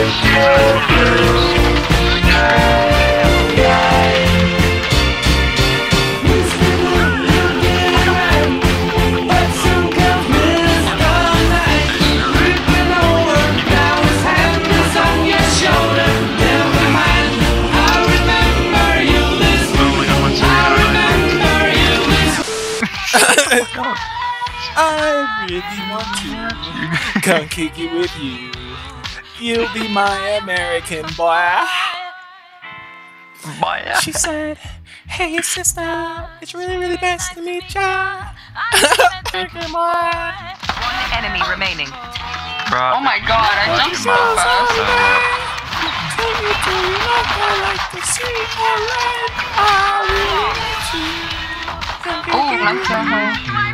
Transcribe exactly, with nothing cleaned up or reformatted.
I really want to come kick it with you. You'll be my American boy. Boy. She said, hey sister, it's really really nice to meet ya. American boy. One enemy remaining. Bro. Oh my god, I jumped so fast. Tell me, do you not like to see my life? I really want you. Oh, I'm so high.